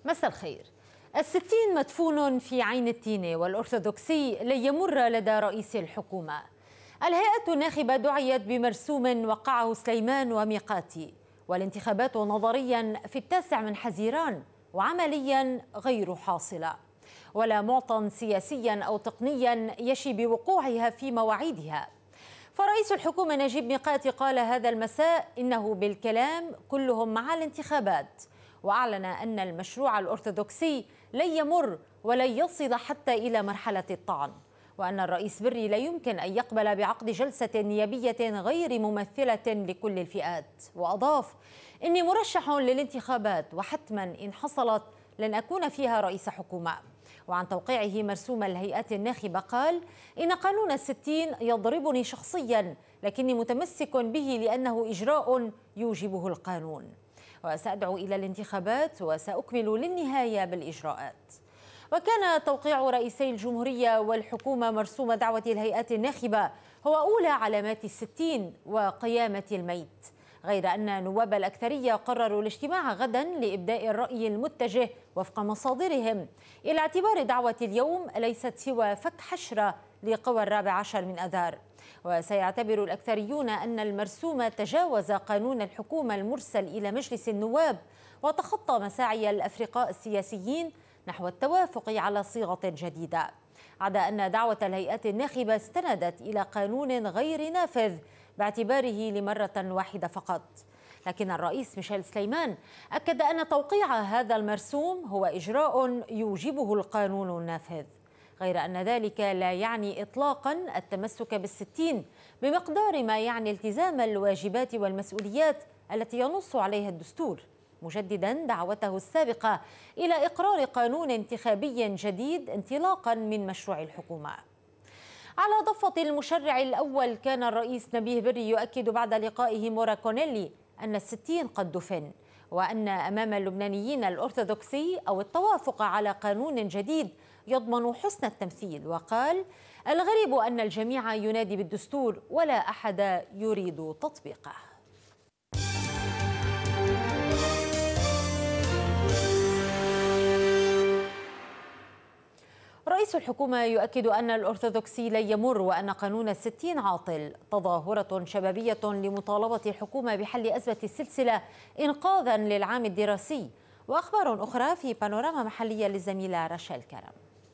مساء الخير. 60 مدفون في عين التينة والأرثوذكسي لن يمر لدى رئيس الحكومة. الهيئة الناخبة دعيت بمرسوم وقعه سليمان وميقاتي، والانتخابات نظريا في 9 من حزيران وعمليا غير حاصلة، ولا معطى سياسيا أو تقنيا يشي بوقوعها في مواعيدها. فرئيس الحكومة نجيب ميقاتي قال هذا المساء إنه بالكلام كلهم مع الانتخابات، وأعلن أن المشروع الأرثوذكسي لن يمر ولن يصل حتى إلى مرحلة الطعن، وأن الرئيس بري لا يمكن أن يقبل بعقد جلسة نيابية غير ممثلة لكل الفئات. وأضاف: إني مرشح للانتخابات وحتما إن حصلت لن أكون فيها رئيس حكومة. وعن توقيعه مرسوم الهيئات الناخبة قال: إن قانون 60 يضربني شخصيا، لكني متمسك به لأنه إجراء يوجبه القانون، وسأدعو إلى الانتخابات وسأكمل للنهاية بالإجراءات. وكان توقيع رئيسي الجمهورية والحكومة مرسوم دعوة الهيئات الناخبة هو أولى علامات 60 وقيامة الميت، غير أن نواب الأكثرية قرروا الاجتماع غدا لإبداء الرأي المتجه وفق مصادرهم، إلى اعتبار دعوة اليوم ليست سوى فك حشرة لقوى 14 من أذار. وسيعتبر الأكثريون أن المرسوم تجاوز قانون الحكومة المرسل إلى مجلس النواب وتخطى مساعي الأفرقاء السياسيين نحو التوافق على صيغة جديدة، عدا أن دعوة الهيئات الناخبة استندت إلى قانون غير نافذ باعتباره لمرة واحدة فقط. لكن الرئيس ميشيل سليمان أكد أن توقيع هذا المرسوم هو إجراء يوجبه القانون النافذ، غير أن ذلك لا يعني إطلاقا التمسك بال60 بمقدار ما يعني التزام الواجبات والمسؤوليات التي ينص عليها الدستور، مجددا دعوته السابقة إلى إقرار قانون انتخابي جديد انطلاقا من مشروع الحكومة. على ضفة المشرع الأول كان الرئيس نبيه بري يؤكد بعد لقائه مورا كونيلي أن ال60 قد دفن، وأن أمام اللبنانيين الأرثوذكسي أو التوافق على قانون جديد يضمن حسن التمثيل. وقال: الغريب أن الجميع ينادي بالدستور ولا أحد يريد تطبيقه. رئيس الحكومة يؤكد أن الأرثوذكسي لن يمر وأن قانون 60 عاطل. تظاهرة شبابية لمطالبة الحكومة بحل أزمة السلسلة إنقاذا للعام الدراسي. وأخبار أخرى في بانوراما محلية للزميلة رشال كرم.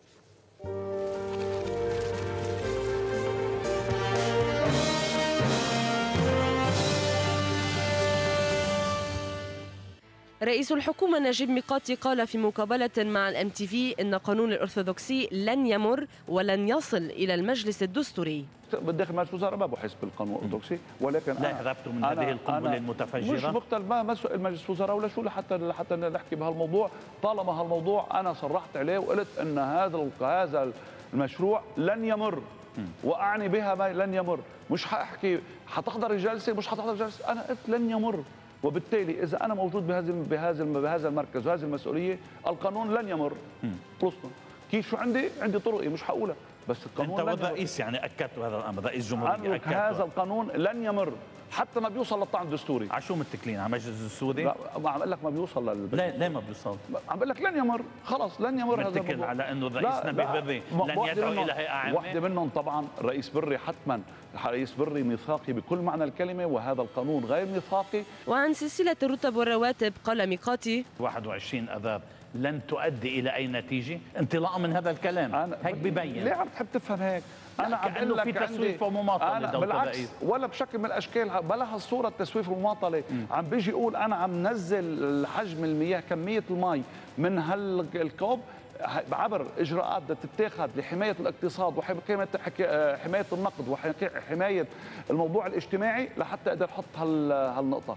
رئيس الحكومة نجيب ميقاتي قال في مقابلة مع الMTV إن قانون الأرثوذكسي لن يمر ولن يصل إلى المجلس الدستوري. بالداخل مجلس الوزراء ما بحس بالقانون الأرثوذكسي، ولكن لا هربتوا من هذه القنبلة المتفجرة. مش مختلف، ما مسؤول مجلس الوزراء ولا شو حتى نحكي بهالموضوع، طالما هالموضوع أنا صرحت عليه وقلت أن هذا المشروع لن يمر، وأعني بها لن يمر. مش حأحكي حتحضر الجلسة مش حتحضر الجلسة، أنا قلت لن يمر، وبالتالي إذا أنا موجود بهذا المركز وهذه المسؤولية القانون لن يمر. خلصنا. كيف شو عندي طرقي مش حقولها، بس القانون أنت والرئيس يعني أكدتوا هذا الأمر، رئيس الجمهورية أكد هذا القانون لن يمر حتى ما بيوصل للطعن الدستوري. على شو متكلين؟ على مجلس الدستوري؟ لا عم اقول لك ما بيوصل ليه ما بيوصل؟ عم بقول لك لن يمر، خلص لن يمر هذا الموضوع. متكل على انه الرئيس نبيه بري لن يدعو الى هيئه عامه. واحده منهم طبعا الرئيس بري، حتما الرئيس بري ميثاقي بكل معنى الكلمه، وهذا القانون غير ميثاقي. وعن سلسله الرتب والرواتب قال ميقاتي: 21 اذار لن تؤدي الى اي نتيجه انطلاقا من هذا الكلام. هيك ببين. ليه عم تحب تفهم هيك؟ انا عم بقول لك في تسويف ومماطله لدولة الرئيس، ولا بشكل من الاشكال بلا هالصوره التسويف والمماطله. عم بيجي يقول انا عم نزل حجم المياه، كميه المي من هالكوب عبر اجراءات بدها تتاخذ لحمايه الاقتصاد وحمايه النقد وحمايه الموضوع الاجتماعي لحتى اقدر احط هالنقطه.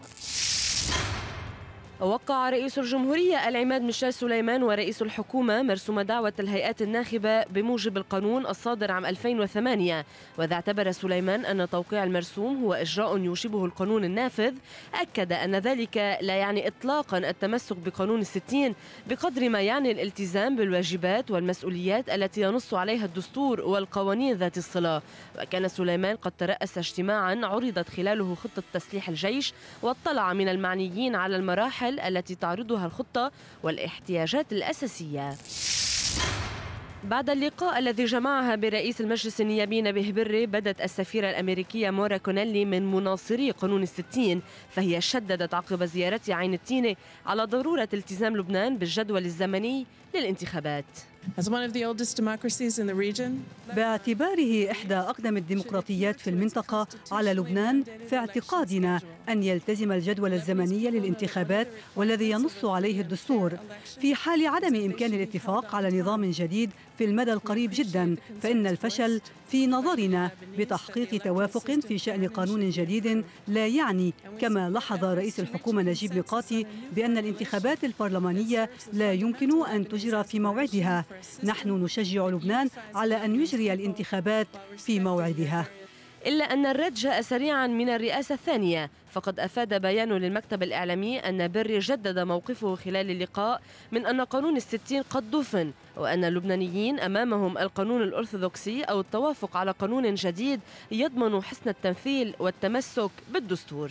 وقع رئيس الجمهورية العماد ميشيل سليمان ورئيس الحكومة مرسوم دعوة الهيئات الناخبة بموجب القانون الصادر عام 2008. وإذا اعتبر سليمان أن توقيع المرسوم هو إجراء يوجبه القانون النافذ، أكد أن ذلك لا يعني إطلاقا التمسك بقانون 60 بقدر ما يعني الالتزام بالواجبات والمسؤوليات التي ينص عليها الدستور والقوانين ذات الصلة. وكان سليمان قد ترأس اجتماعا عرضت خلاله خطة تسليح الجيش، واطلع من المعنيين على المراحل المراحل التي تعرضها الخطة والاحتياجات الأساسية. بعد اللقاء الذي جمعها برئيس المجلس النيابي نبيه بري، بدت السفيرة الأمريكية مورا كونيلي من مناصري قانون الستين، فهي شددت عقب زيارتها عين التينة على ضرورة التزام لبنان بالجدول الزمني للانتخابات. باعتباره إحدى أقدم الديمقراطيات في المنطقة، على لبنان في اعتقادنا أن يلتزم الجدول الزمني للانتخابات والذي ينص عليه الدستور. في حال عدم إمكان الاتفاق على نظام جديد في المدى القريب جدا، فإن الفشل في نظرنا بتحقيق توافق في شأن قانون جديد لا يعني، كما لاحظ رئيس الحكومة نجيب ميقاتي، بأن الانتخابات البرلمانية لا يمكن أن تجرى في موعدها. نحن نشجع لبنان على أن يجري الانتخابات في موعدها. إلا أن الرد جاء سريعا من الرئاسة الثانية، فقد أفاد بيان للمكتب الإعلامي أن بري جدد موقفه خلال اللقاء من أن قانون الستين قد دفن، وأن اللبنانيين أمامهم القانون الأرثوذكسي أو التوافق على قانون جديد يضمن حسن التمثيل والتمسك بالدستور.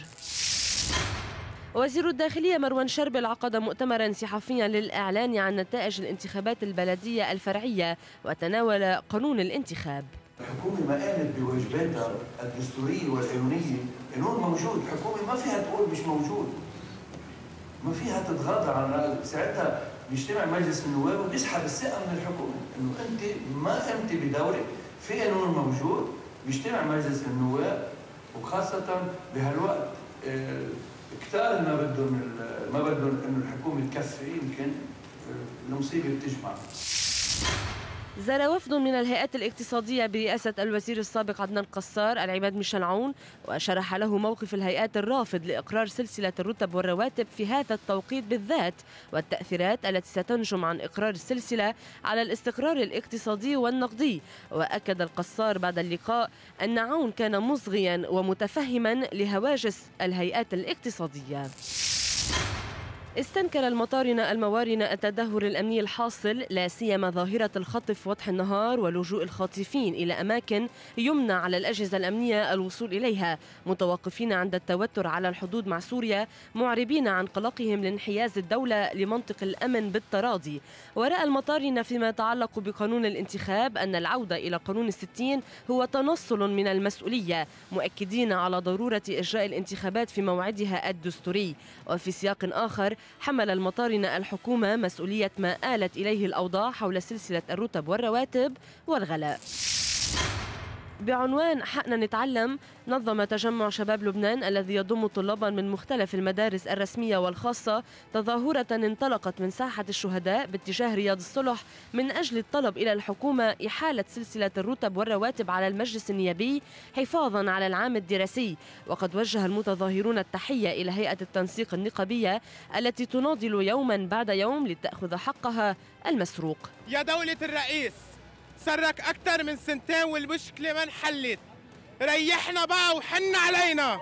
وزير الداخلية مروان شربل عقد مؤتمرا صحفيا للإعلان عن نتائج الانتخابات البلدية الفرعية وتناول قانون الانتخاب. الحكومة ما قامت بواجباتها الدستورية والقانونية، قانون موجود، الحكومة ما فيها تقول مش موجود، ما فيها تتغاضى عن ساعتها بيجتمع مجلس النواب وبيسحب الثقة من الحكومة، إنه أنت ما قمت بدورك، في قانون موجود، بيجتمع مجلس النواب وخاصة بهالوقت كتار ما بدهم إنه الحكومة تكفي، يمكن المصيبة بتجمع. زار وفد من الهيئات الاقتصادية برئاسة الوزير السابق عدنان قصار العماد ميشيل عون، وشرح له موقف الهيئات الرافض لإقرار سلسلة الرتب والرواتب في هذا التوقيت بالذات، والتأثيرات التي ستنجم عن إقرار السلسلة على الاستقرار الاقتصادي والنقدي. وأكد القصار بعد اللقاء أن عون كان مصغيا ومتفهما لهواجس الهيئات الاقتصادية. استنكر المطارنة الموارنة التدهور الأمني الحاصل، لا سيما ظاهرة الخطف وضح النهار ولجوء الخاطفين إلى أماكن يمنع على الأجهزة الأمنية الوصول إليها، متوقفين عند التوتر على الحدود مع سوريا، معربين عن قلقهم لانحياز الدولة لمنطق الأمن بالتراضي. ورأى المطارنة فيما يتعلق بقانون الانتخاب أن العودة إلى قانون الستين هو تنصل من المسؤولية، مؤكدين على ضرورة إجراء الانتخابات في موعدها الدستوري. وفي سياق آخر حمل المطارنة الحكومة مسؤولية ما آلت إليه الأوضاع حول سلسلة الرتب والرواتب والغلاء. بعنوان حقنا نتعلم، نظم تجمع شباب لبنان الذي يضم طلابا من مختلف المدارس الرسمية والخاصة تظاهرة انطلقت من ساحة الشهداء باتجاه رياض الصلح من أجل الطلب إلى الحكومة إحالة سلسلة الرتب والرواتب على المجلس النيابي حفاظا على العام الدراسي. وقد وجه المتظاهرون التحية إلى هيئة التنسيق النقابية التي تناضل يوما بعد يوم لتأخذ حقها المسروق. يا دولة الرئيس، سرك أكثر من سنتين والمشكلة ما انحلت، ريحنا بقى وحن علينا.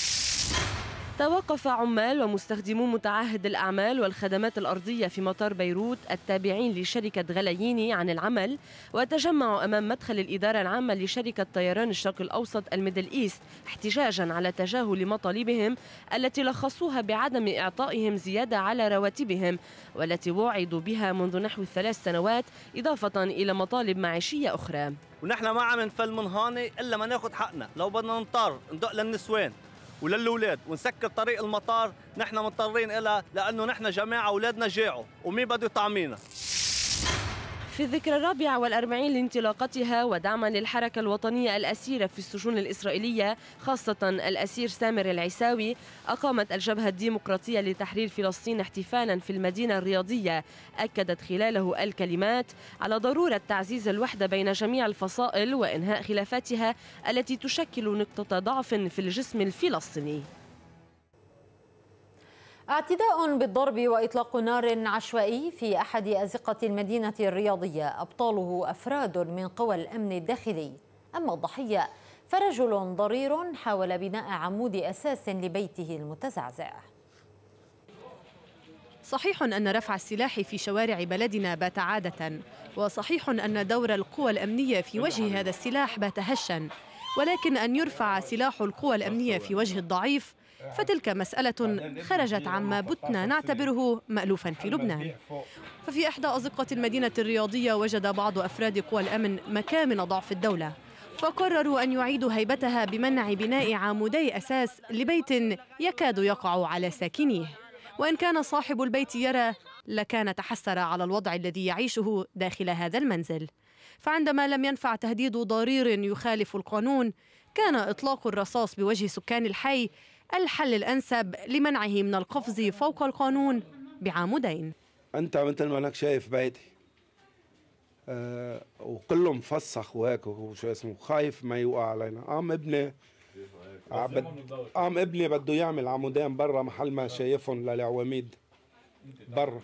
توقف عمال ومستخدمو متعهد الأعمال والخدمات الأرضية في مطار بيروت التابعين لشركة غلاييني عن العمل، وتجمعوا أمام مدخل الإدارة العامة لشركة طيران الشرق الأوسط الميدل إيست احتجاجا على تجاهل مطالبهم التي لخصوها بعدم إعطائهم زيادة على رواتبهم والتي وعدوا بها منذ نحو 3 سنوات، إضافة إلى مطالب معيشية أخرى. ونحن ما عم نفل من هون إلا ما ناخذ حقنا. لو بدنا نضطر ندق للنسوان وللأولاد ونسكر طريق المطار، نحن مضطرين إلها، لأنه نحن جماعة أولادنا جاعوا ومين بده يطعمينا. في الذكرى 44 لانطلاقتها ودعما للحركة الوطنية الأسيرة في السجون الإسرائيلية، خاصة الأسير سامر العيساوي، أقامت الجبهة الديمقراطية لتحرير فلسطين احتفالا في المدينة الرياضية، أكدت خلاله الكلمات على ضرورة تعزيز الوحدة بين جميع الفصائل وإنهاء خلافاتها التي تشكل نقطة ضعف في الجسم الفلسطيني. اعتداء بالضرب وإطلاق نار عشوائي في أحد أزقة المدينة الرياضية، أبطاله أفراد من قوى الأمن الداخلي. أما الضحية فرجل ضرير حاول بناء عمود أساس لبيته المتزعزع. صحيح أن رفع السلاح في شوارع بلدنا بات عادة، وصحيح أن دور القوى الأمنية في وجه هذا السلاح بات هشا، ولكن أن يرفع سلاح القوى الأمنية في وجه الضعيف فتلك مسألة خرجت عما بتنا نعتبره مألوفا في لبنان. ففي إحدى أزقة المدينة الرياضية وجد بعض أفراد قوى الأمن مكامن ضعف الدولة، فقرروا أن يعيدوا هيبتها بمنع بناء عمودي أساس لبيت يكاد يقع على ساكنيه. وإن كان صاحب البيت يرى لكان تحسر على الوضع الذي يعيشه داخل هذا المنزل. فعندما لم ينفع تهديد ضرير يخالف القانون، كان إطلاق الرصاص بوجه سكان الحي الحل الأنسب لمنعه من القفز فوق القانون بعمودين. أنت مثل ما أنك شايف بيتي وكله مفسخ وهيك وشو اسمه، خايف ما يوقع علينا. قام ابني بده يعمل عمودين برا محل ما شايفهم للعواميد برا.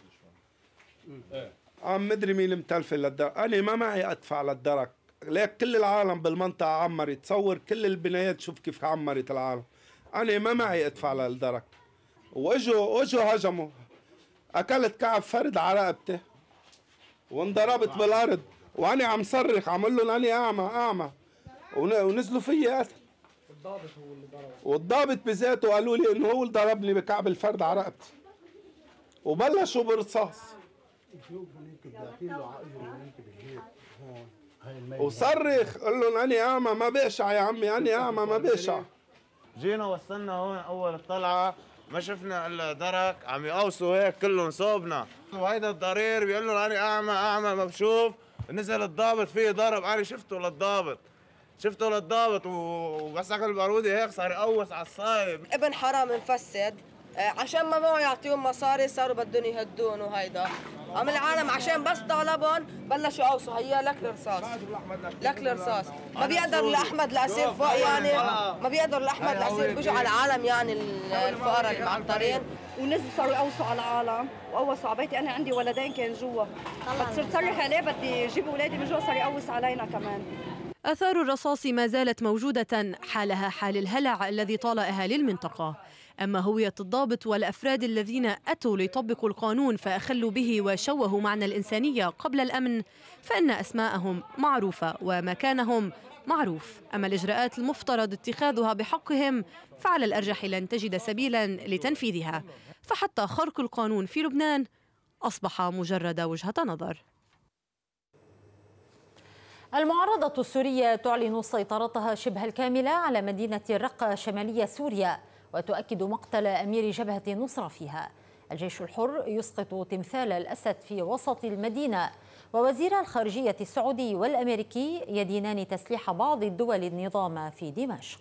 مدري مين متلفل للدرك، أنا ما معي أدفع للدرك. ليك كل العالم بالمنطقة عمرت، تصور كل البنايات شوف كيف عمرت العالم. أنا ما معي أدفع للدرك. واجوا هجموا، أكلت كعب فرد على رقبتي وانضربت بالأرض، وأنا عم صرخ عم لهم أنا أعمى ونزلوا فيي قتل. والضابط بذاته قالوا لي إنه هو اللي ضربني بكعب الفرد على رقبتي وبلشوا برصاص وصرخ قال لهم أنا أعمى ما بقشع يا عمي، أنا أعمى ما بقشع. جينا وصلنا هون أول الطلعة ما شفنا إلا درك عم يقوصوا هيك كلهم صوبنا، وهيدا الضرير بيقول له أنا أعمى ما بشوف. نزل الضابط فيه ضرب، أنا شفته للضابط وبس عقل البارودي هيك صار يقوص على الصايب. ابن حرام مفسد عشان ما معه يعطيهم مصاري صاروا بدهم يهدون، وهيدا عم العالم عشان بس طالبهم بلشوا يقوصوا. هيا لك الرصاص ما بيقدر الأحمد لأسير فوق، يعني ما بيقدر الأحمد لأسير بيجوا على العالم، يعني الفقراء المعطرين ونزلوا صاروا يقوصوا على العالم وقوصوا على بيتي. أنا عندي ولدين كان جوا، فصرت صرخ عليه بدي يجيب أولادي من جوا، صار يقوص علينا كمان. آثار الرصاص ما زالت موجودة، حالها حال الهلع الذي طال أهالي المنطقة. أما هوية الضابط والأفراد الذين أتوا ليطبقوا القانون فأخلوا به وشوهوا معنى الإنسانية قبل الأمن، فإن أسماءهم معروفة ومكانهم معروف. أما الإجراءات المفترض اتخاذها بحقهم فعلى الأرجح لن تجد سبيلا لتنفيذها، فحتى خرق القانون في لبنان أصبح مجرد وجهة نظر. المعارضة السورية تعلن سيطرتها شبه الكاملة على مدينة الرقة شمالية سوريا، وتؤكد مقتل أمير جبهة النصرة فيها. الجيش الحر يسقط تمثال الأسد في وسط المدينة، ووزير الخارجية السعودي والأمريكي يدينان تسليح بعض الدول النظام في دمشق.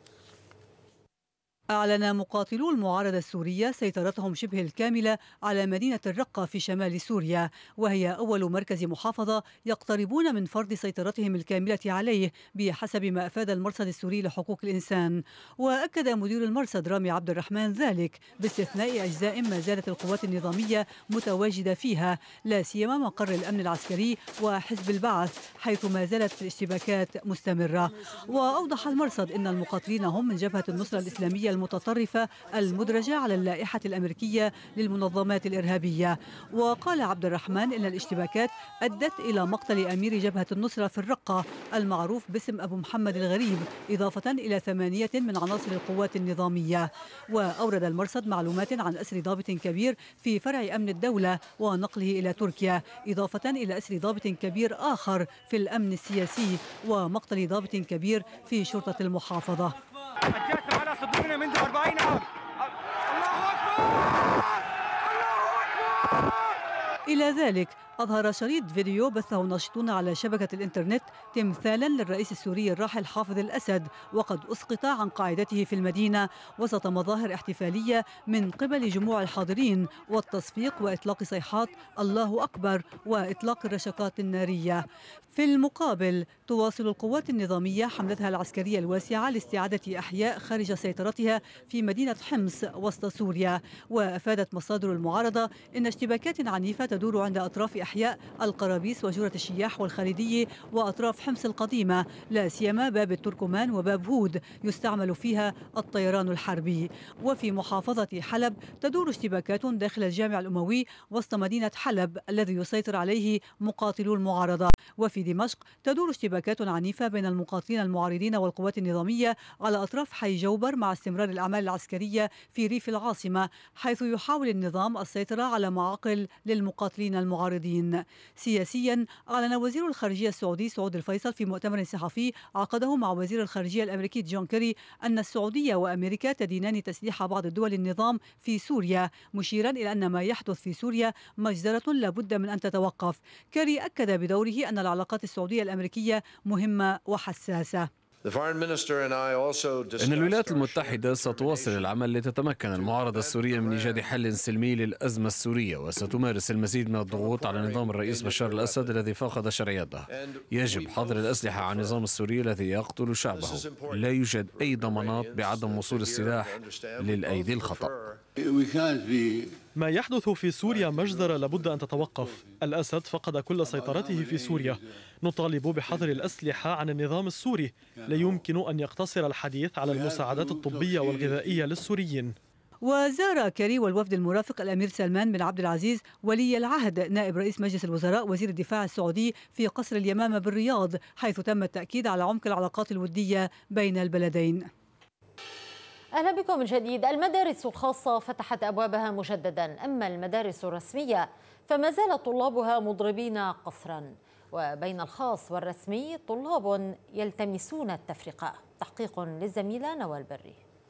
أعلن مقاتلو المعارضة السورية سيطرتهم شبه الكاملة على مدينة الرقة في شمال سوريا، وهي أول مركز محافظة يقتربون من فرض سيطرتهم الكاملة عليه بحسب ما أفاد المرصد السوري لحقوق الإنسان. وأكد مدير المرصد رامي عبد الرحمن ذلك باستثناء أجزاء ما زالت القوات النظامية متواجدة فيها، لا سيما مقر الأمن العسكري وحزب البعث، حيث ما زالت الاشتباكات مستمرة. وأوضح المرصد أن المقاتلين هم من جبهة النصرة الإسلامية المتطرفة المدرجة على اللائحة الأمريكية للمنظمات الإرهابية. وقال عبد الرحمن إن الاشتباكات أدت إلى مقتل أمير جبهة النصرة في الرقة المعروف باسم أبو محمد الغريب، إضافة إلى 8 من عناصر القوات النظامية. وأورد المرصد معلومات عن أسر ضابط كبير في فرع أمن الدولة ونقله إلى تركيا، إضافة إلى أسر ضابط كبير آخر في الأمن السياسي ومقتل ضابط كبير في شرطة المحافظة. على صدورنا منذ 40 عام. الله أكبر! إلى ذلك أظهر شريط فيديو بثه ناشطون على شبكة الإنترنت تمثالا للرئيس السوري الراحل حافظ الأسد، وقد أسقط عن قاعدته في المدينة وسط مظاهر احتفالية من قبل جموع الحاضرين والتصفيق وإطلاق صيحات الله أكبر وإطلاق الرشقات النارية. في المقابل تواصل القوات النظامية حملتها العسكرية الواسعة لاستعادة أحياء خارج سيطرتها في مدينة حمص وسط سوريا. وأفادت مصادر المعارضة أن اشتباكات عنيفة تدور عند أطراف أحياء القرابيس وجورة الشياح والخالدية وأطراف حمص القديمة، لا سيما باب التركمان وباب هود يستعمل فيها الطيران الحربي. وفي محافظة حلب تدور اشتباكات داخل الجامع الأموي وسط مدينة حلب الذي يسيطر عليه مقاتلو المعارضة. وفي دمشق تدور اشتباكات عنيفة بين المقاتلين المعارضين والقوات النظامية على أطراف حي جوبر مع استمرار الأعمال العسكرية في ريف العاصمة، حيث يحاول النظام السيطرة على معاقل للمقاتلين المعارضين. سياسيا أعلن وزير الخارجية السعودي سعود الفيصل في مؤتمر صحفي عقده مع وزير الخارجية الأمريكي جون كيري أن السعودية وأمريكا تدينان تسليح بعض الدول النظام في سوريا، مشيرا إلى أن ما يحدث في سوريا مجزرة لابد من أن تتوقف. كيري أكد بدوره أن العلاقات السعودية الأمريكية مهمة وحساسة. إن الولايات المتحدة ستواصل العمل لتتمكن المعارضة السورية من إيجاد حل سلمي للأزمة السورية، وستمارس المزيد من الضغوط على نظام الرئيس بشار الأسد الذي فقد شرعيته. يجب حظر الأسلحة عن النظام السوري الذي يقتل شعبه. لا يوجد أي ضمانات بعدم وصول السلاح للأيدي الخطأ. ما يحدث في سوريا مجزرة لابد أن تتوقف. الأسد فقد كل سيطرته في سوريا. نطالب بحظر الأسلحة عن النظام السوري. لا يمكن أن يقتصر الحديث على المساعدات الطبية والغذائية للسوريين. وزار كيري والوفد المرافق الأمير سلمان بن عبد العزيز ولي العهد نائب رئيس مجلس الوزراء وزير الدفاع السعودي في قصر اليمامة بالرياض، حيث تم التأكيد على عمق العلاقات الودية بين البلدين. أهلا بكم من جديد. المدارس الخاصة فتحت أبوابها مجددا، أما المدارس الرسمية فما زال طلابها مضربين قصرا، وبين الخاص والرسمي طلاب يلتمسون التفرقة. تحقيق للزميلة نوال بري.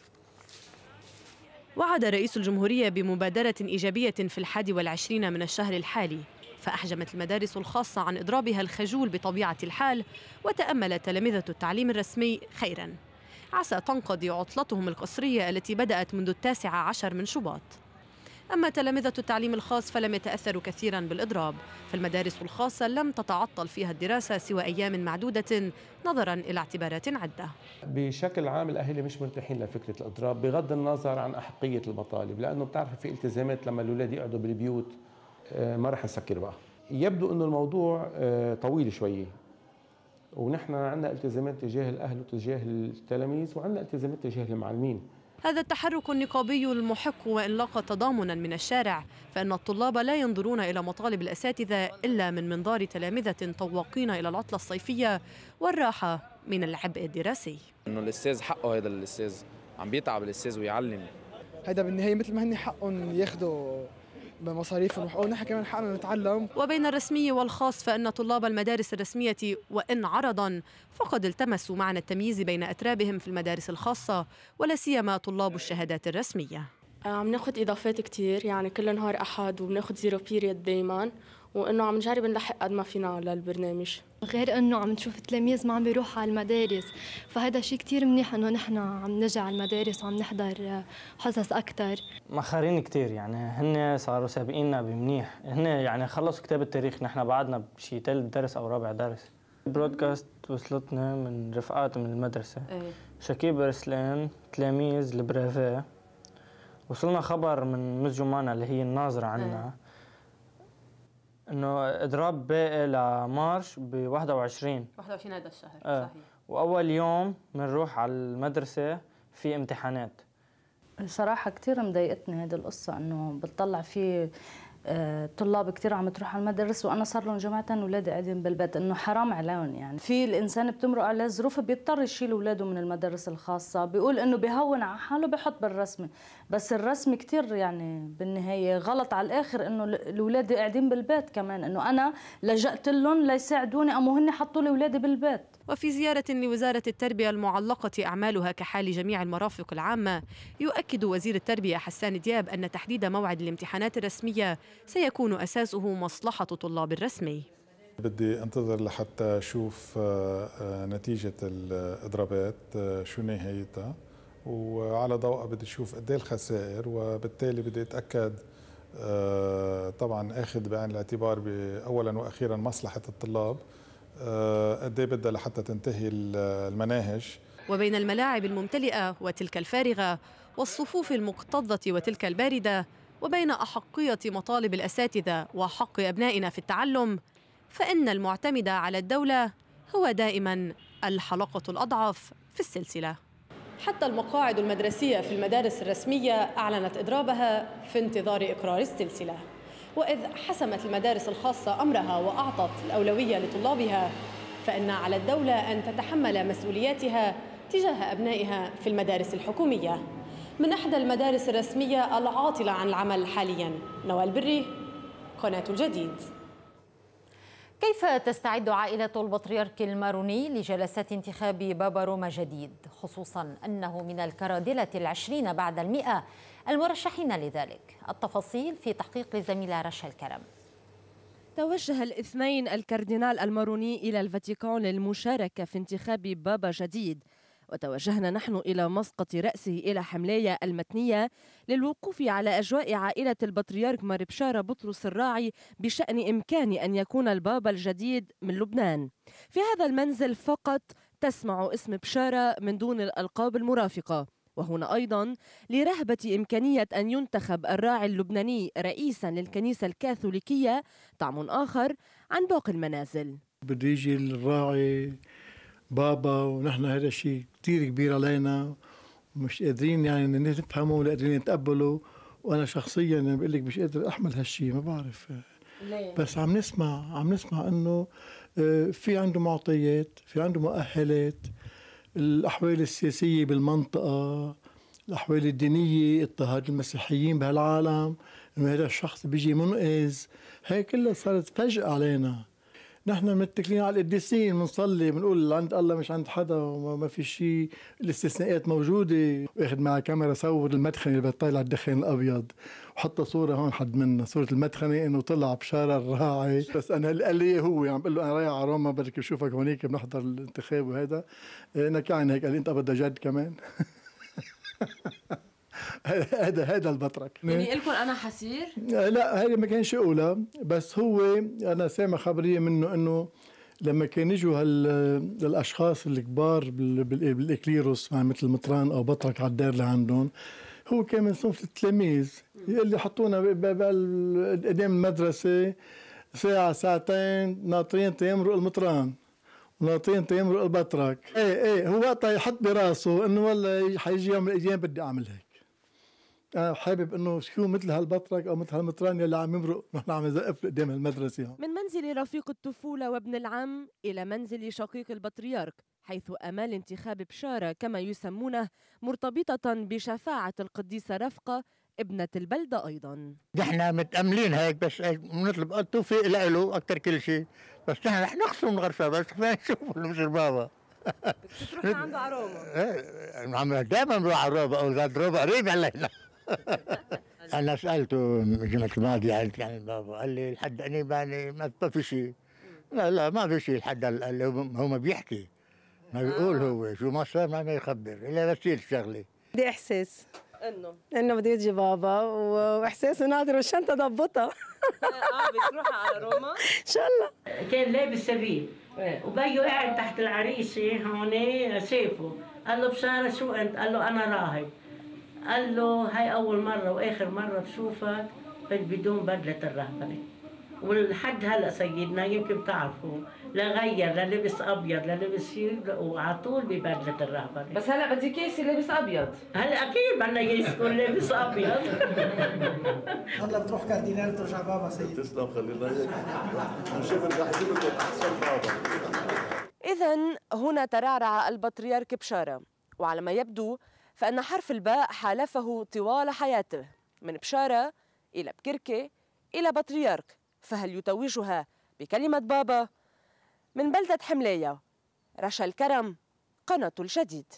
وعد رئيس الجمهورية بمبادرة إيجابية في 21 من الشهر الحالي، فأحجمت المدارس الخاصة عن إضرابها الخجول بطبيعة الحال، وتأمل تلامذة التعليم الرسمي خيراً، عسى تنقضي عطلتهم القصرية التي بدأت منذ 19 من شباط. أما تلامذة التعليم الخاص فلم يتأثروا كثيراً بالإضراب، فالمدارس الخاصة لم تتعطل فيها الدراسة سوى أيام معدودة نظراً إلى اعتبارات عدة. بشكل عام الأهالي مش مرتاحين لفكرة الإضراب بغض النظر عن أحقية المطالب، لأنه بتعرف في التزامات لما الأولاد يقعدوا بالبيوت ما رح نسكر بقى. يبدو أنه الموضوع طويل شوي، ونحن عندنا التزامات تجاه الأهل وتجاه التلاميذ، وعندنا التزامات تجاه المعلمين. هذا التحرك النقابي المحق وإن لاقى تضامنا من الشارع، فإن الطلاب لا ينظرون إلى مطالب الأساتذة إلا من منظار تلامذة طواقين إلى العطلة الصيفية والراحة من العبء الدراسي. إنه الأستاذ حقه، هذا الأستاذ عم بيتعب الأستاذ ويعلم. هذا بالنهاية مثل ما هن حقهم ياخذوا بمصاريفهم وحقوقهم، نحن كمان حقنا نتعلم. وبين الرسمي والخاص فإن طلاب المدارس الرسمية وإن عرضا فقد التمسوا معنى التمييز بين أترابهم في المدارس الخاصة، ولا سيما طلاب الشهادات الرسمية. عم ناخذ إضافات كتير، يعني كل نهار أحد وبناخذ زيرو بيريد دايما، وإنه عم نجرب نلحق قد ما فينا للبرنامج. غير إنه عم نشوف التلاميذ ما عم بيروحوا على المدارس، فهذا شيء كتير منيح إنه نحن عم نرجع على المدارس وعم نحضر حصص أكثر. مأخرين كتير، يعني هن صاروا سابقيننا بمنيح، هن يعني خلصوا كتاب التاريخ، نحن بعدنا بشي ثالث درس أو رابع درس. برودكاست وصلتنا من رفقات من المدرسة، شكيب رسلان تلاميذ البرافيه، وصلنا خبر من مس جمانة اللي هي الناظرة عنا انه اضراب باقي لمارش ب 21 هذا الشهر. صحيح. واول يوم بنروح على المدرسه في امتحانات. صراحه كثير مضايقتني هذه القصه، انه بتطلع في طلاب كثير عم تروح على المدارس وانا صار لهم جماعه اولادي قاعدين بالبيت، انه حرام عليهم. يعني في الانسان بتمرق عليه ظروف بيضطر يشيل اولاده من المدارس الخاصه، بيقول انه بيهون على حاله بيحط بالرسمي، بس الرسمي كثير يعني بالنهايه غلط على الاخر، انه الاولاد قاعدين بالبيت كمان، انه انا لجأت لهم ليساعدوني اما هن حطوا لي اولادي بالبيت. وفي زيارة لوزارة التربية المعلقة أعمالها كحال جميع المرافق العامة، يؤكد وزير التربية حسان دياب أن تحديد موعد الامتحانات الرسمية سيكون أساسه مصلحة طلاب الرسمي. بدي انتظر لحتى أشوف نتيجة الإضرابات شو نهايتها، وعلى ضوءها بدي أشوف قد ايه الخسائر، وبالتالي بدي أتأكد طبعا أخذ بعين الاعتبار أولا وأخيرا مصلحة الطلاب قد ايه بدها لحتى تنتهي المناهج. وبين الملاعب الممتلئة وتلك الفارغة والصفوف المكتظة وتلك الباردة، وبين أحقية مطالب الأساتذة وحق أبنائنا في التعلم، فإن المعتمد على الدولة هو دائما الحلقة الأضعف في السلسلة. حتى المقاعد المدرسية في المدارس الرسمية أعلنت إضرابها في انتظار إقرار السلسلة. وإذ حسمت المدارس الخاصة أمرها وأعطت الأولوية لطلابها، فإن على الدولة أن تتحمل مسؤولياتها تجاه أبنائها في المدارس الحكومية. من إحدى المدارس الرسمية العاطلة عن العمل حالياً، نوال بري، قناة الجديد. كيف تستعد عائلة البطريرك الماروني لجلسات انتخاب بابا روما جديد، خصوصاً أنه من الكرادلة 20 بعد 100 المرشحين لذلك؟ التفاصيل في تحقيق لزميلة رشا الكرم. توجه الاثنين الكاردينال الماروني إلى الفاتيكان للمشاركة في انتخاب بابا جديد، وتوجهنا نحن إلى مسقط رأسه إلى حملاية المتنية للوقوف على أجواء عائلة البطريرك مار بشارة بطرس الراعي بشأن إمكان أن يكون البابا الجديد من لبنان. في هذا المنزل فقط تسمع اسم بشارة من دون الألقاب المرافقة، وهنا أيضا لرهبة إمكانية أن ينتخب الراعي اللبناني رئيسا للكنيسة الكاثوليكية طعم آخر عن باقي المنازل. بده يجي الراعي بابا، ونحن هذا الشيء كتير كبير علينا ومش قادرين يعني نفهمه ولا قادرين نتقبله. وانا شخصيا بقول لك مش قادر احمل هالشيء، ما بعرف ليه؟ بس عم نسمع انه في عنده معطيات، في عنده مؤهلات، الاحوال السياسيه بالمنطقه، الاحوال الدينيه، اضطهاد المسيحيين بهالعالم، انه هذا الشخص بيجي منقذ، هي كلها صارت فجأة علينا. نحن متكلين على القديسين، بنصلي بنقول عند الله مش عند حدا وما في شيء، الاستثناءات موجوده. واخذ معي كاميرا صور المدخنه اللي بتطلع الدخان الابيض، وحط صوره هون حد منها صوره المدخنه انه طلع بشارة الراعي. بس انا قال لي هو عم بقول له انا رايح على روما بدك بشوفك هونيك بنحضر الانتخاب، وهذا نكعني هيك قال لي انت بدها جد كمان. هذا البطرك يعني لكم انا حسير؟ لا هذا ما كانش اولى، بس هو انا سامع خبريه منه انه لما كان يجوا الاشخاص الكبار بالاكليروس مثل مطران او بطرك على الدار لعندهم، هو كان من صنف التلاميذ، يقول لي حطونا قدام المدرسه ساعه ساعتين ناطرين تيمرق المطران وناطرين تيمرق البطرك. ايه هو وقتها يحط براسه انه والله حيجي يوم من الايام بدي اعمل هيك. أنا حابب إنه شو مثل هالبطرك أو مثل هالمطران اللي عم يمرق نحن عم نزقف قدام المدرسة. من منزل رفيق الطفولة وابن العم إلى منزل شقيق البطريرك، حيث آمال انتخاب بشارة كما يسمونه مرتبطة بشفاعة القديسة رفقة ابنة البلدة أيضا. نحن متأملين هيك، بس بنطلب التوفيق له أكثر كل شيء، بس نحن نخصم من غرفة بس ما نشوف مش بابا. بتروحي عنده على ايه روما؟ دائما بروح على روما، او روما قريب علينا. انا سالته الجمعه الماضيه يعني بابا، قال لي لحد اني يعني ما في شيء. لا ما في شيء لحد قال لي هو ما بيحكي، ما بيقول هو شو ما صار ما يخبر الا بس الشغله. بدي احساس انه بده يجي بابا، واحساسه نادر والشنطه ضبطها. بتروحي على روما؟ ان شاء الله. كان لابس سبيل وبيو قاعد تحت العريسه هون شافه، قال له بشارة شو انت؟ قال له انا راهب. قال له هاي اول مره واخر مره بشوفك بدون بدله الرهبنه، ولحد هلا سيدنا يمكن بتعرفوا لا غير لا لبس ابيض لا لبس شيء، وعلى طول ببدله الرهبنه. بس هلا بدي كيسي لابس ابيض. هلا اكيد بدنا يكون لابس ابيض. هلا بتروح كاردينال بترجع بابا سيدي. تسلم خلينا هيك نشوف رح يجيب لكم احسن بابا. اذا هنا ترعرع البطريرك بشارة، وعلى ما يبدو فإن حرف الباء حالفه طوال حياته، من بشارة إلى بكركة إلى بطريرك، فهل يتوجها بكلمة بابا؟ من بلدة حملاية، رشا الكرم، قناة الجديد.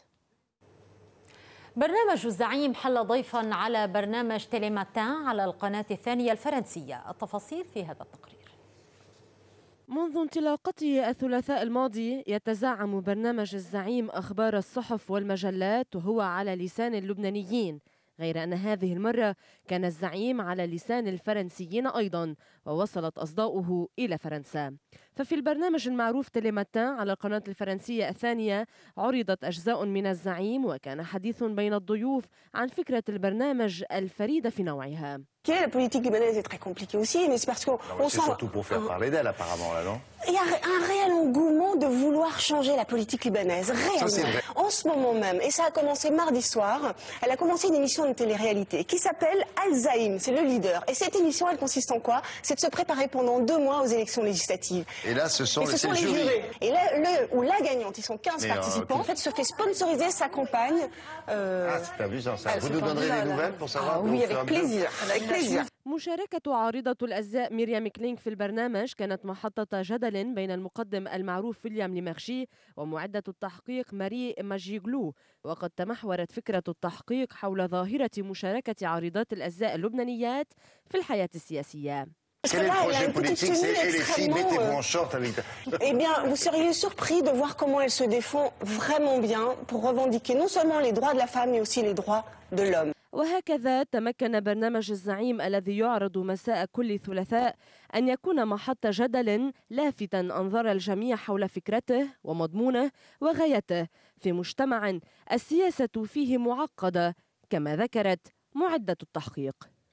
برنامج الزعيم حل ضيفا على برنامج تيليماتان على القناة الثانية الفرنسية. التفاصيل في هذا التقرير. منذ انطلاقته الثلاثاء الماضي يتزعم برنامج الزعيم أخبار الصحف والمجلات، وهو على لسان اللبنانيين غير أن هذه المرة كان الزعيم على لسان الفرنسيين أيضا، ووصلت أصداؤه إلى فرنسا. ففي البرنامج المعروف تيليماتان على القناة الفرنسية الثانية عرضت أجزاء من الزعيم، وكان حديث بين الضيوف عن فكرة البرنامج الفريدة في نوعها. La politique libanaise est très compliquée aussi, mais c'est parce qu'on sent... C'est surtout pour faire parler d'elle apparemment, là, non? Il y a un réel engouement de vouloir changer la politique libanaise, réellement. En ce moment même, et ça a commencé mardi soir, elle a commencé une émission de télé-réalité qui s'appelle Al-Zaïm, c'est le leader. Et cette émission, elle consiste en quoi? C'est de se préparer pendant 2 mois aux élections législatives. Et là, ce sont les jurés. Et là, la gagnante, ils sont 15 participants, en fait, se fait sponsoriser sa campagne. C'est amusant ça. Vous nous donnerez des nouvelles pour savoir? Oui, avec plaisir, avec plaisir. مشاركة عارضة الأزياء ميريام كلينغ في البرنامج كانت محطة جدل بين المقدم المعروف ويليام ليمارشي ومعدة التحقيق ماري ماجيغلو، وقد تمحورت فكرة التحقيق حول ظاهرة مشاركة عارضات الأزياء اللبنانيات في الحياة السياسية. Quel est le projet politique? Et les filles, mettez-vous en short avec... Eh bien, vous seriez surpris de voir comment elle se défend vraiment bien pour revendiquer non seulement les droits de la femme, mais aussi les droits de l'homme. وهكذا تمكن برنامج الزعيم الذي يعرض مساء كل ثلاثاء أن يكون محط جدل لافتا أنظار الجميع حول فكرته ومضمونه وغايته في مجتمع السياسة فيه معقدة كما ذكرت معدة التحقيق.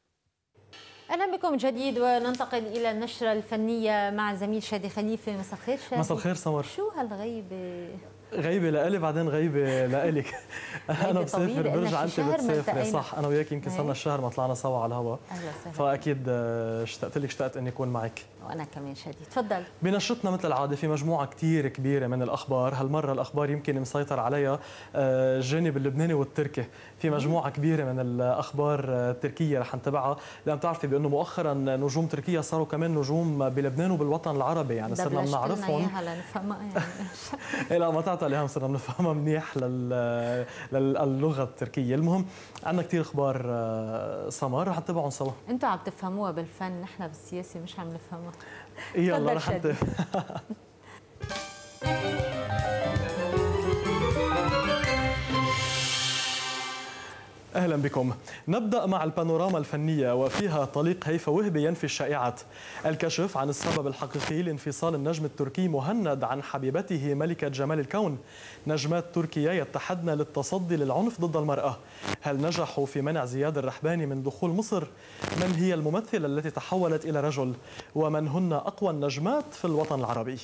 أهلا بكم جديد، وننتقل إلى النشرة الفنية مع زميل شادي خليفة. مساء الخير شادي. مساء الخير سمر. شو هالغيبة؟ غيبة لإلي بعدين غيبة لإلك. أنا بسافر برجع أنت بتسافري. صح، أنا وياك يمكن صرنا الشهر ما طلعنا سوا على الهواء. فأكيد اشتقت إني أكون معك. وأنا كمان شادي، تفضل. بنشرتنا مثل العادة في مجموعة كتير كبيرة من الأخبار، هالمرة الأخبار يمكن مسيطر عليها الجانب اللبناني والتركي، في مجموعة كبيرة من الأخبار التركية رح نتابعها، لأن بتعرفي بأنه مؤخرا نجوم تركيا صاروا كمان نجوم بلبنان وبالوطن العربي، يعني صرنا بنعرفهم. لا ما تعطي عليها، صرنا بنفهمها منيح للغة التركية. المهم عندنا كتير أخبار سمر رح نتابعهم سوا. أنتوا عم تفهموها بالفن، نحن بالسياسة مش عم نفهمها. يلا رح نتابع. أهلا بكم. نبدأ مع البانوراما الفنية، وفيها طليق هيفا وهبي ينفي الشائعات. الكشف عن السبب الحقيقي لانفصال النجم التركي مهند عن حبيبته ملكة جمال الكون. نجمات تركيا يتحدن للتصدي للعنف ضد المرأة. هل نجحوا في منع زياد الرحباني من دخول مصر؟ من هي الممثلة التي تحولت إلى رجل؟ ومن هن أقوى النجمات في الوطن العربي؟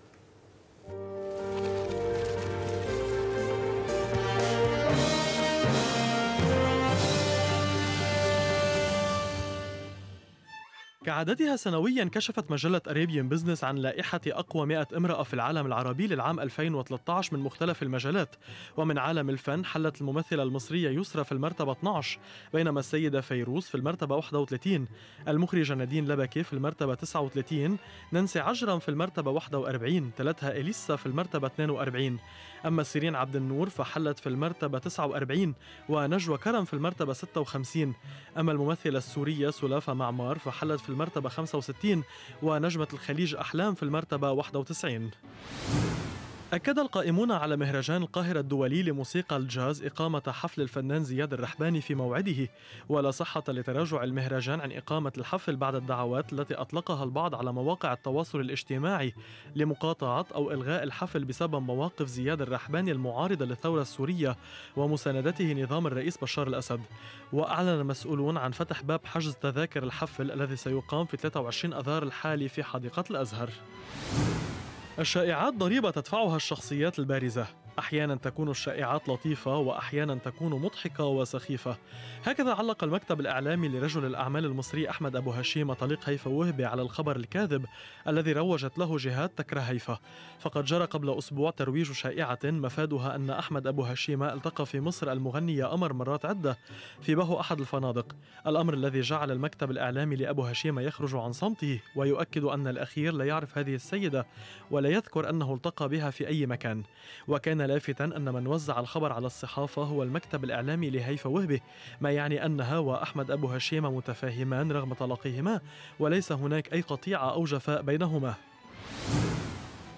كعادتها سنويا كشفت مجلة أريبيان بزنس عن لائحة أقوى 100 امرأة في العالم العربي للعام 2013 من مختلف المجالات. ومن عالم الفن حلت الممثلة المصرية يسرى في المرتبة 12، بينما السيدة فيروز في المرتبة 31، المخرجة نادين لبكي في المرتبة 39، نانسي عجرم في المرتبة 41، تلتها إليسا في المرتبة 42. أما سيرين عبد النور فحلت في المرتبة 49، ونجوى كرم في المرتبة 56. أما الممثلة السورية سلافة معمار فحلت في المرتبة 65، ونجمة الخليج أحلام في المرتبة 91. أكد القائمون على مهرجان القاهرة الدولي لموسيقى الجاز إقامة حفل الفنان زياد الرحباني في موعده، ولا صحة لتراجع المهرجان عن إقامة الحفل بعد الدعوات التي أطلقها البعض على مواقع التواصل الاجتماعي لمقاطعة أو إلغاء الحفل بسبب مواقف زياد الرحباني المعارضة للثورة السورية ومساندته نظام الرئيس بشار الأسد. وأعلن المسؤولون عن فتح باب حجز تذاكر الحفل الذي سيقام في 23 أذار الحالي في حديقة الأزهر. الشائعات ضريبة تدفعها الشخصيات البارزة، أحيانا تكون الشائعات لطيفة وأحيانا تكون مضحكة وسخيفة. هكذا علق المكتب الإعلامي لرجل الأعمال المصري أحمد أبو هشيم طليق هيفا وهبي على الخبر الكاذب الذي روجت له جهات تكره هيفا. فقد جرى قبل أسبوع ترويج شائعة مفادها أن أحمد أبو هشيم التقى في مصر المغنية قمر مرات عدة في بهو أحد الفنادق، الأمر الذي جعل المكتب الإعلامي لأبو هشيم يخرج عن صمته ويؤكد أن الأخير لا يعرف هذه السيدة ولا يذكر أنه التقى بها في أي مكان. وكان لافتا أن من وزع الخبر على الصحافة هو المكتب الإعلامي لهيفا وهبي، ما يعني أنها وأحمد أبو هشيم متفاهمان رغم تلاقيهما وليس هناك أي قطيعة أو جفاء بينهما.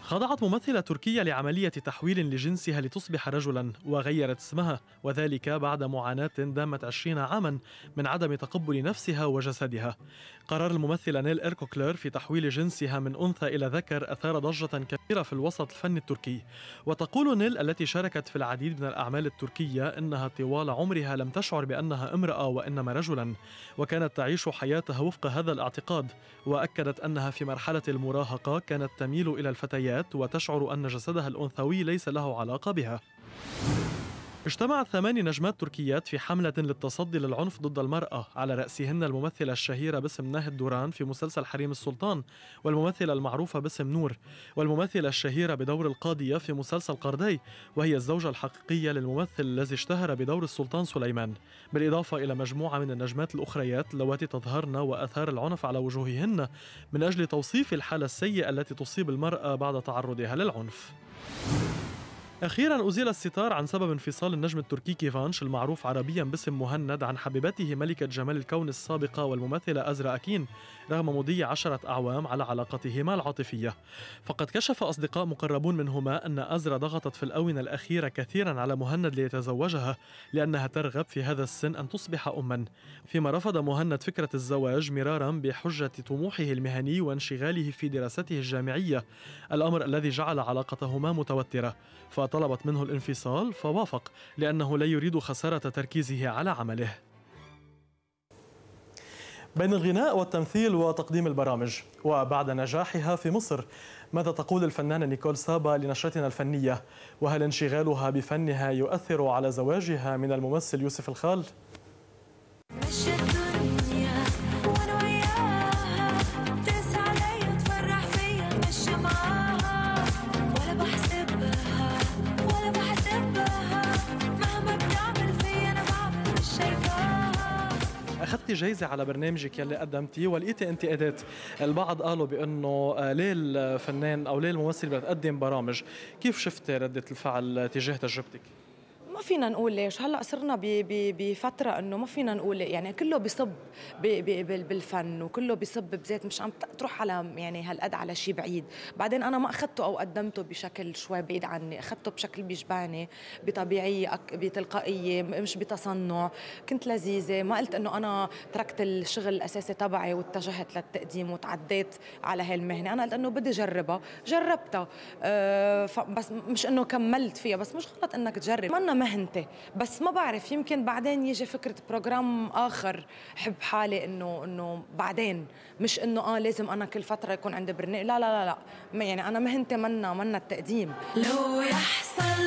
خضعت ممثلة تركية لعملية تحويل لجنسها لتصبح رجلا وغيرت اسمها، وذلك بعد معاناة دامت 20 عاما من عدم تقبل نفسها وجسدها. قرار الممثلة نيل إركوكلر في تحويل جنسها من أنثى إلى ذكر أثار ضجة كبيرة في الوسط الفني التركي. وتقول نيل التي شاركت في العديد من الأعمال التركية إنها طوال عمرها لم تشعر بأنها امرأة وإنما رجلا، وكانت تعيش حياتها وفق هذا الاعتقاد. وأكدت أنها في مرحلة المراهقة كانت تميل إلى الفتيات وتشعر أن جسدها الأنثوي ليس له علاقة بها. اجتمعت 8 نجمات تركيات في حملة للتصدي للعنف ضد المرأة، على رأسهن الممثلة الشهيرة باسم ناهد دوران في مسلسل حريم السلطان، والممثلة المعروفة باسم نور، والممثلة الشهيرة بدور القاضية في مسلسل قردي، وهي الزوجة الحقيقية للممثل الذي اشتهر بدور السلطان سليمان، بالإضافة إلى مجموعة من النجمات الأخريات اللواتي تظهرن وآثار العنف على وجوههن من أجل توصيف الحالة السيئة التي تصيب المرأة بعد تعرضها للعنف. أخيراً أزيل الستار عن سبب انفصال النجم التركي كيفانش المعروف عربياً باسم مهند عن حبيبته ملكة جمال الكون السابقة والممثلة أزرا أكين، رغم مضي 10 أعوام على علاقتهما العاطفية. فقد كشف أصدقاء مقربون منهما أن أزرا ضغطت في الآونة الأخيرة كثيراً على مهند ليتزوجها لأنها ترغب في هذا السن أن تصبح أماً، فيما رفض مهند فكرة الزواج مراراً بحجة طموحه المهني وانشغاله في دراسته الجامعية، الأمر الذي جعل علاقتهما متوترة. فطلبت منه الانفصال فوافق لأنه لا يريد خسارة تركيزه على عمله. بين الغناء والتمثيل وتقديم البرامج، وبعد نجاحها في مصر، ماذا تقول الفنانة نيكول سابا لنشرتنا الفنية؟ وهل انشغالها بفنها يؤثر على زواجها من الممثل يوسف الخال؟ أخذتي جايزة على برنامجك يلي قدمتيه ولقيتي انتقادات، البعض قالوا بأنه ليه الفنان أو ليه الممثل بتقدم برامج، كيف شفت ردة الفعل تجاه تجربتك؟ ما فينا نقول ليش، هلا صرنا بفتره انه ما فينا نقول، يعني كله بيصب بالفن وكله بيصب بذات، مش عم تروح على يعني هالقد على شيء بعيد. بعدين انا ما اخذته او قدمته بشكل شوي بعيد عني، اخذته بشكل بيشبعني، بطبيعيه، بتلقائيه، مش بتصنع، كنت لذيذه، ما قلت انه انا تركت الشغل الاساسي تبعي واتجهت للتقديم وتعديت على هالمهنه، انا قلت انه بدي جربها، جربتها، بس مش انه كملت فيها، بس مش غلط انك تجرب، منا مهنتي، بس ما بعرف يمكن بعدين يجي فكرة بروجرام آخر حب حالي إنه بعدين، مش إنه لازم أنا كل فترة يكون عندي برنامج، لا لا لا لا، يعني أنا مهنتي منا التقديم. لو يحصل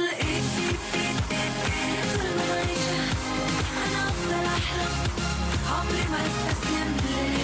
أنا أفضل أحلم عمري ما استسلم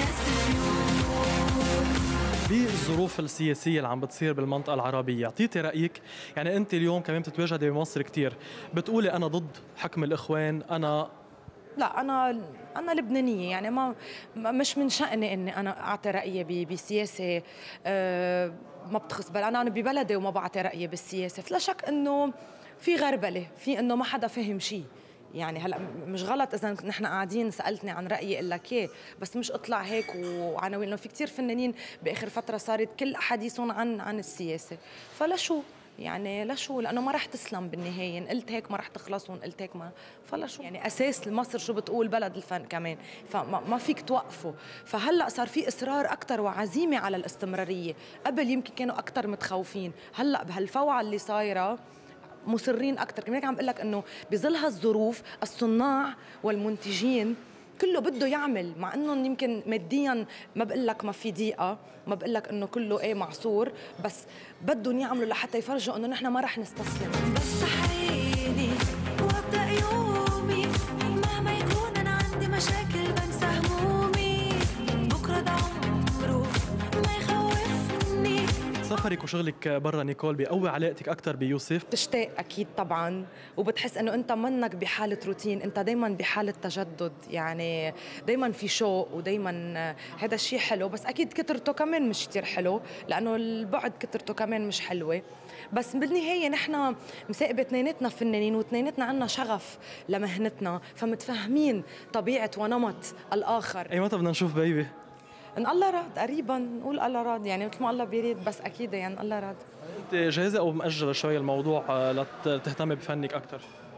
بالظروف السياسية اللي عم بتصير بالمنطقة العربية، اعطيتي رأيك، يعني أنت اليوم كمان بتتواجدي بمصر كتير، بتقولي أنا ضد حكم الإخوان، لا أنا لبنانية، يعني مش من شأني إني أنا أعطي رأيي بسياسة ما بتخص أنا ببلدي وما بعطي رأيي بالسياسة، فلا شك إنه في غربلة، في إنه ما حدا فهم شيء. يعني هلا مش غلط اذا نحن قاعدين سالتني عن رايي اقول لك ايه، بس مش اطلع هيك وعناوين، انه في كثير فنانين باخر فتره صارت كل احاديثهم عن السياسه، فلا شو يعني لا شو، لانه ما راح تسلم بالنهايه، ان قلت هيك ما راح تخلص وان قلت هيك ما، فلا شو يعني اساس مصر شو بتقول بلد الفن كمان، فما فيك توقفه. فهلا صار في اصرار اكثر وعزيمه على الاستمراريه، قبل يمكن كانوا اكثر متخوفين، هلا بهالفوعه اللي صايره مصرين اكثر. كمان عم بقول لك انه بظل هالظروف الصناع والمنتجين كله بده يعمل، مع انه يمكن ماديا ما بقول لك ما في ضيقه، ما بقول لك انه كله معصور، بس بدهم يعملوا لحتى يفرجوا انه نحن ما رح نستسلم. بس حيني وابدا يومي مهما يكون انا عندي مشاكل بنسى همومي، بكره ده عمره ما يخوفني. سفرك وشغلك برا نيكول بيقوي علاقتك اكثر بيوسف؟ بتشتاق اكيد طبعا، وبتحس انه انت منك بحاله روتين، انت دائما بحاله تجدد، يعني دائما في شوق ودائما هذا الشيء حلو، بس اكيد كثرته كمان مش كثير حلو، لانه البعد كثرته كمان مش حلوه. بس بالنهايه نحن مساقبه اثنيناتنا فنانين واثنيناتنا عندنا شغف لمهنتنا، فمتفاهمين طبيعه ونمط الاخر. اي متى بدنا نشوف بيبي؟ ان الله راد قريبا، نقول الله راد، يعني مثل ما الله بيريد، بس اكيد يعني الله راد. انت جاهزه او مأجله شوي الموضوع لتهتمي بفنك اكثر؟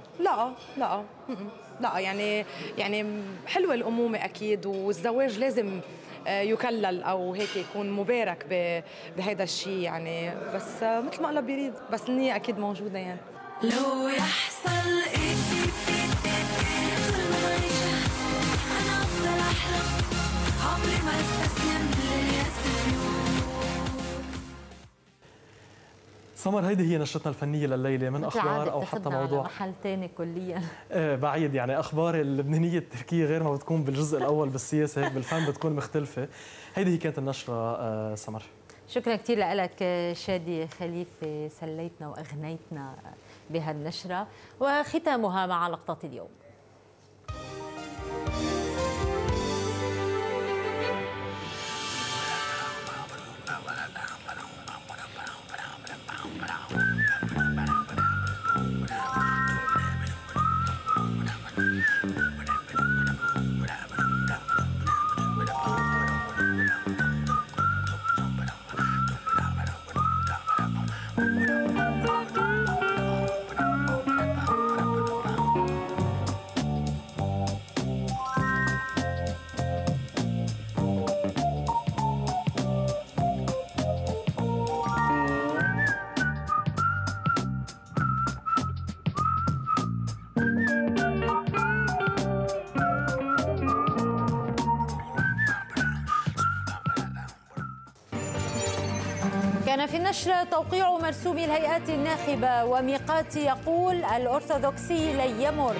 لا يعني حلوه الامومه اكيد، والزواج لازم يكلل او هيك يكون مبارك بهذا الشيء يعني، بس مثل ما الله بيريد، بس النية اكيد موجوده يعني. لو يحصل ايه طول ما عايشه انا افضل احلم، عمري ما استسلم لليأس اليوم. سمر، هيدي هي نشرتنا الفنيه لليله من اخبار او حتى موضوع محل ثاني كليا. بعيد يعني اخبار اللبنانيه التركيه غير ما بتكون بالجزء الاول بالسياسه، هيك بالفن بتكون مختلفه. هيدي هي كانت النشره سمر. شكرا كثير لك شادي خليفه، سليتنا واغنيتنا بهالنشره، وختامها مع لقطه اليوم. كان في النشر توقيع مرسوم الهيئات الناخبة وميقات يقول الأرثوذكسي لن يمر.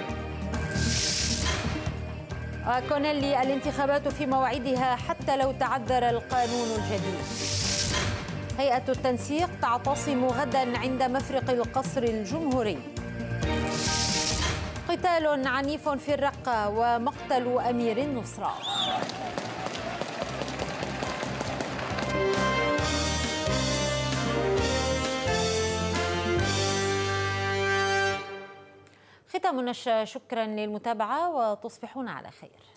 كونيلي الانتخابات في موعدها حتى لو تعذر القانون الجديد. هيئة التنسيق تعتصم غدا عند مفرق القصر الجمهوري. قتال عنيف في الرقة ومقتل أمير النصرة. ختام النشرة، شكرا للمتابعة وتصبحون على خير.